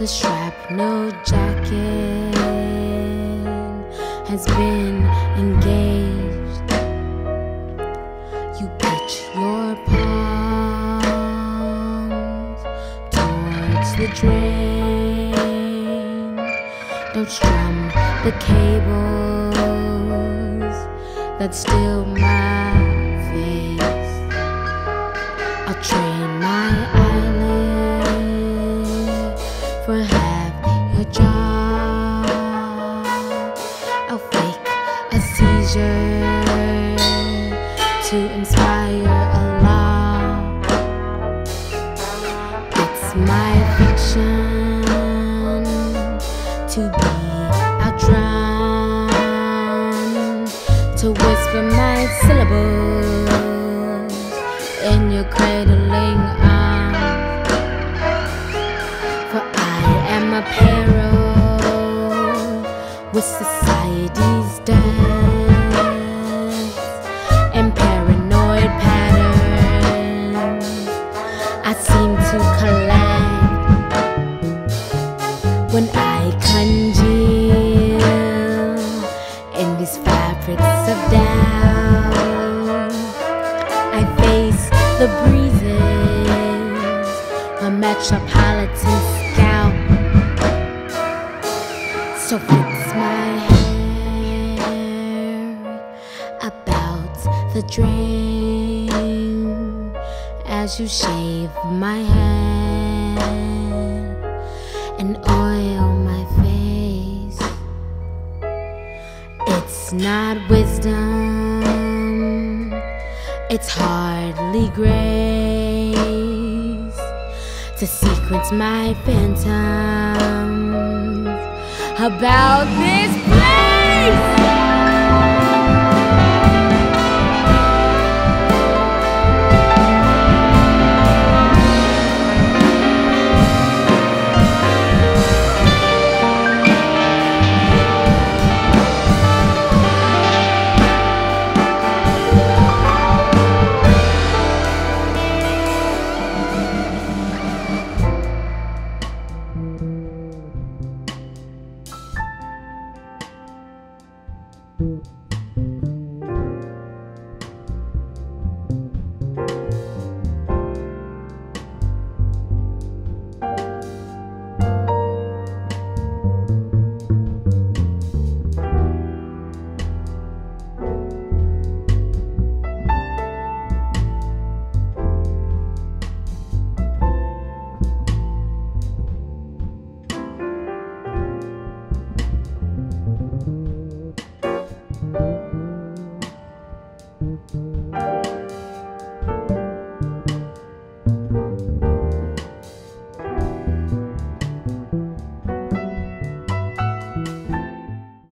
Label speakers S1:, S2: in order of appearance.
S1: The shrapnel jacket has been engaged. You pitch your palms towards the drain. Don't strum the cables that steal my face. I'll train my eyelid for half your jaw. I'll fake a seizure to inspire a law. It's my fiction to be outdrawn, to whisper my syllables in your cradling arms. For I am a peril with society's dance and paranoid patterns. I seem to collect when I congeal in these fabrics of doubt. I face the breezes, a metropolitan scalp. So fix my hair about the drain as you shave my head and oil my face. It's not wisdom, it's hardly grace to sequence my phantoms about this place.